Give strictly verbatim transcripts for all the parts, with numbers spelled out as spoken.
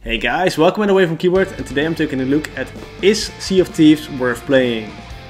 Hey guys, welcome and away from Keyboard, and today I'm taking a look at Is Sea of Thieves worth playing?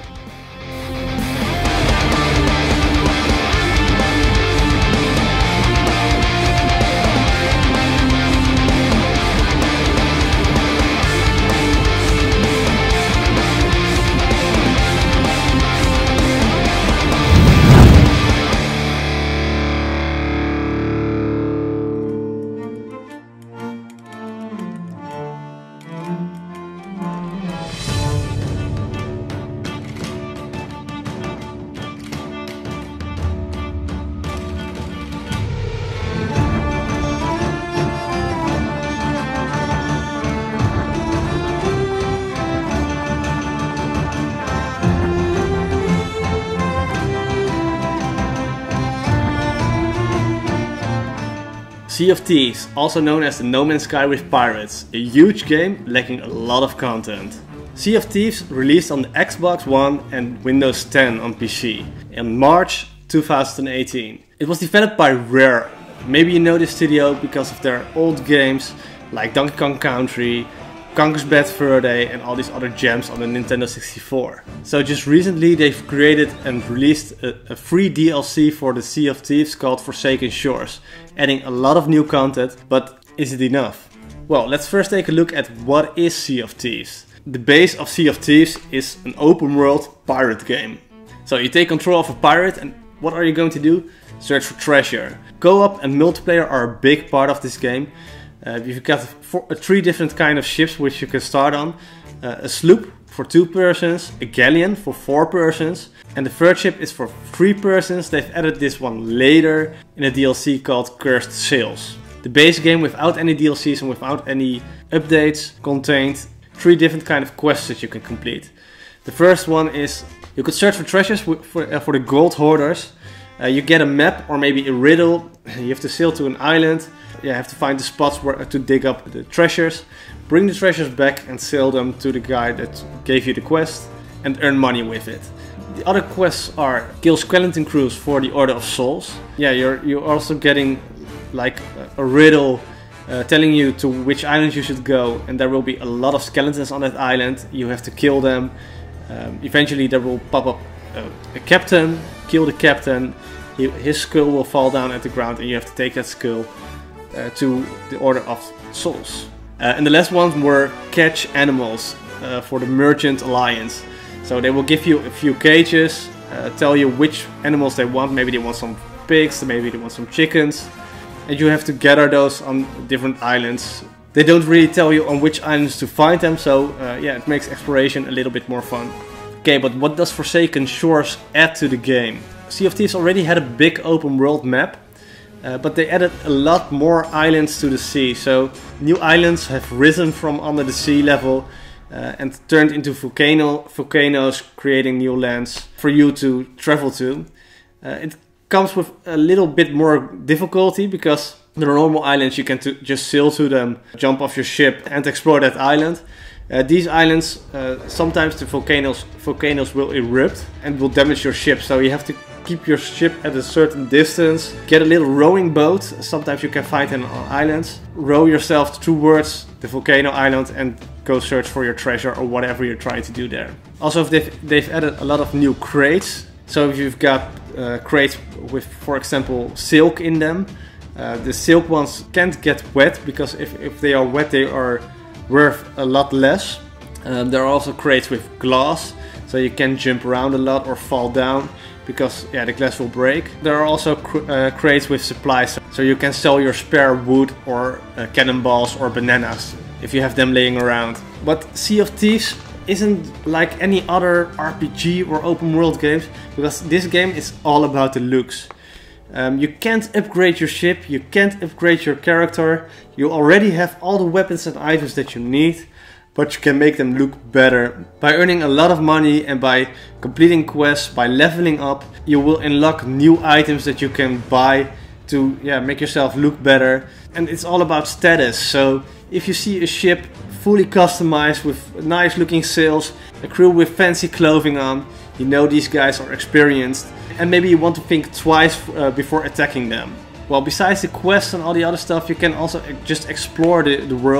Sea of Thieves, also known as the No Man's Sky with pirates, a huge game lacking a lot of content. Sea of Thieves released on the Xbox One and Windows ten on P C in March two thousand eighteen. It was developed by Rare. Maybe you know this studio because of their old games like Donkey Kong Country, Conker's Bad Fur Day and all these other gems on the Nintendo sixty-four. So just recently they've created and released a, a free D L C for the Sea of Thieves called Forsaken Shores, adding a lot of new content, but is it enough? Well, let's first take a look at what is Sea of Thieves. The base of Sea of Thieves is an open world pirate game. So you take control of a pirate and what are you going to do? Search for treasure. Co-op and multiplayer are a big part of this game. Uh, you've got four, uh, three different kind of ships which you can start on. Uh, a sloop for two persons, a galleon for four persons, and the third ship is for three persons. They've added this one later in a D L C called Cursed Sails. The base game without any D L Cs and without any updates contained three different kind of quests that you can complete. The first one is you could search for treasures for, uh, for the gold hoarders. Uh, you get a map or maybe a riddle. You have to sail to an island. You have to find the spots where to dig up the treasures, bring the treasures back and sell them to the guy that gave you the quest and earn money with it. The other quests are kill skeleton crews for the Order of Souls. Yeah, you're, you're also getting like a, a riddle uh, telling you to which island you should go, and there will be a lot of skeletons on that island. You have to kill them. Um, eventually there will pop up a, a captain, kill the captain, he, his skull will fall down at the ground and you have to take that skull Uh, to the Order of Souls. Uh, and the last ones were catch animals uh, for the Merchant Alliance. So they will give you a few cages, uh, tell you which animals they want. Maybe they want some pigs, maybe they want some chickens. And you have to gather those on different islands. They don't really tell you on which islands to find them, so uh, yeah, it makes exploration a little bit more fun. Okay, but what does Forsaken Shores add to the game? Sea of Thieves already had a big open world map. Uh, but they added a lot more islands to the sea, so new islands have risen from under the sea level uh, and turned into volcano, volcanoes, creating new lands for you to travel to. Uh, it comes with a little bit more difficulty because the normal islands you can to just sail to them, jump off your ship and explore that island. Uh, these islands, uh, sometimes the volcanoes, volcanoes will erupt and will damage your ship, so you have to keep your ship at a certain distance. Get a little rowing boat, sometimes you can find them on islands. Row yourself towards the volcano island and go search for your treasure or whatever you're trying to do there. Also they've, they've added a lot of new crates. So if you've got uh, crates with, for example, silk in them, uh, the silk ones can't get wet because if, if they are wet they are worth a lot less. Um, there are also crates with glass, so you can jump around a lot or fall down because yeah, the glass will break. There are also cr uh, crates with supplies, so you can sell your spare wood or uh, cannonballs or bananas if you have them laying around. But Sea of Thieves isn't like any other R P G or open world games because this game is all about the looks. Um, you can't upgrade your ship, you can't upgrade your character, you already have all the weapons and items that you need, but you can make them look better. By earning a lot of money and by completing quests, by leveling up, you will unlock new items that you can buy to yeah, make yourself look better. And it's all about status, so if you see a ship fully customized with nice looking sails, a crew with fancy clothing on, you know these guys are experienced. And maybe you want to think twice uh, before attacking them. Well, besides the quests and all the other stuff, you can also just explore the, the world.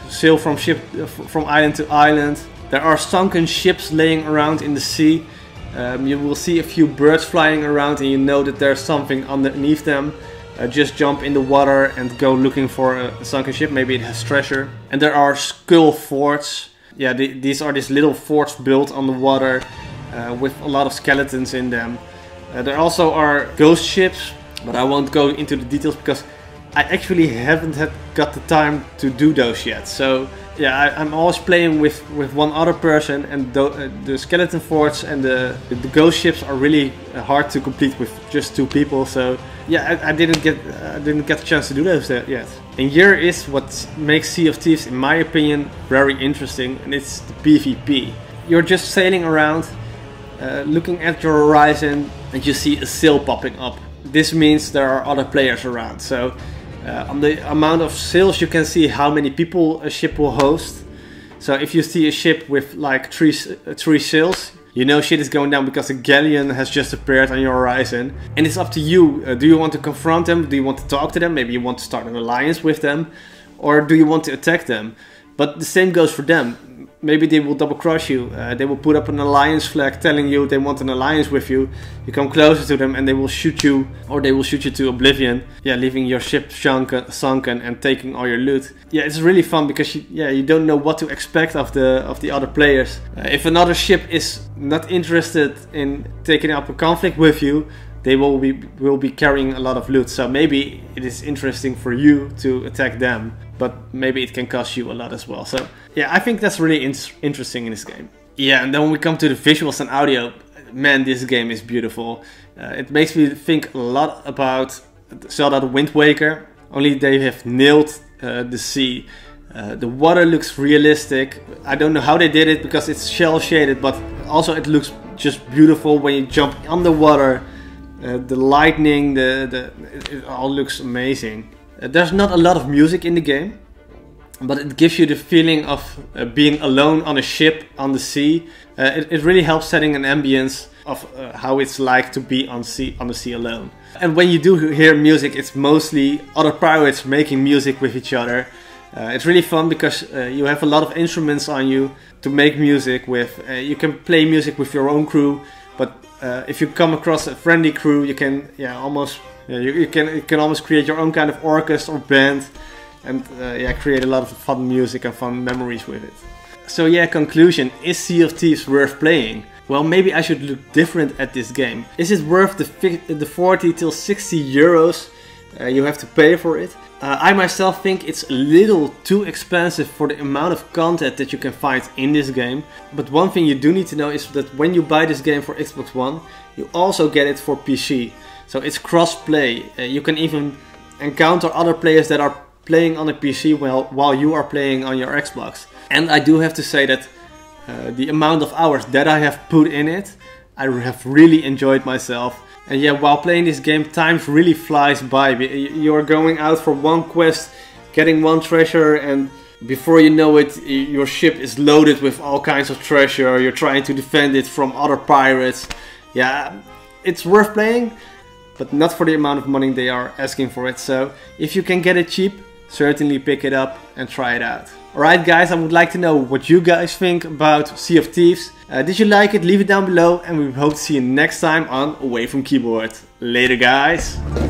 sail from ship from island to island. There are sunken ships laying around in the sea. Um, you will see a few birds flying around and you know that there's something underneath them. Uh, just jump in the water and go looking for a sunken ship. Maybe it has treasure. And there are skull forts. Yeah, the, these are these little forts built on the water uh, with a lot of skeletons in them. Uh, there also are ghost ships, but I won't go into the details because I actually haven't had got the time to do those yet. So yeah, I, I'm always playing with, with one other person, and the, uh, the skeleton forts and the, the ghost ships are really hard to complete with just two people. So yeah, I, I didn't get I didn't get the chance to do those yet. And here is what makes Sea of Thieves, in my opinion, very interesting, and it's the PvP. You're just sailing around, uh, looking at your horizon, and you see a sail popping up. This means there are other players around. So uh, on the amount of sails you can see how many people a ship will host. So if you see a ship with like three, uh, three sails, you know shit is going down because a galleon has just appeared on your horizon. And it's up to you. Uh, do you want to confront them? Do you want to talk to them? Maybe you want to start an alliance with them? Or do you want to attack them? But the same goes for them. Maybe they will double cross you. Uh, they will put up an alliance flag telling you they want an alliance with you. You come closer to them and they will shoot you, or they will shoot you to oblivion. Yeah, leaving your ship sunken, sunken and taking all your loot. Yeah, it's really fun because you, yeah, you don't know what to expect of the of the other players. Uh, if another ship is not interested in taking up a conflict with you, they will be will be carrying a lot of loot. So maybe it is interesting for you to attack them, but maybe it can cost you a lot as well. So yeah, I think that's really in interesting in this game. Yeah, and then when we come to the visuals and audio, man, this game is beautiful. Uh, it makes me think a lot about Zelda the Wind Waker, only they have nailed uh, the sea. Uh, the water looks realistic. I don't know how they did it because it's shell shaded, but also it looks just beautiful when you jump underwater. Uh, the lightning, the, the it, it all looks amazing. Uh, there's not a lot of music in the game, but it gives you the feeling of uh, being alone on a ship on the sea. Uh, it, it really helps setting an ambience of uh, how it's like to be on sea on the sea alone. And when you do hear music, it's mostly other pirates making music with each other. Uh, it's really fun because uh, you have a lot of instruments on you to make music with. Uh, you can play music with your own crew, but uh, if you come across a friendly crew, you can yeah almost yeah, you, you can you can almost create your own kind of orchestra or band, and uh, yeah create a lot of fun music and fun memories with it. So yeah, conclusion: is Sea of Thieves worth playing? Well, maybe I should look different at this game. Is it worth the the forty till sixty euros uh, you have to pay for it? Uh, I myself think it's a little too expensive for the amount of content that you can find in this game. But one thing you do need to know is that when you buy this game for Xbox One, you also get it for P C. So it's cross-play. Uh, you can even encounter other players that are playing on a P C while, while you are playing on your Xbox. And I do have to say that uh, the amount of hours that I have put in it, I have really enjoyed myself. And yeah, while playing this game, time really flies by. You're going out for one quest, getting one treasure, and before you know it, your ship is loaded with all kinds of treasure. You're trying to defend it from other pirates. Yeah, it's worth playing, but not for the amount of money they are asking for it. So if you can get it cheap, certainly pick it up and try it out. Alright guys, I would like to know what you guys think about Sea of Thieves. Uh, did you like it? Leave it down below, and we hope to see you next time on Away From Keyboard. Later guys!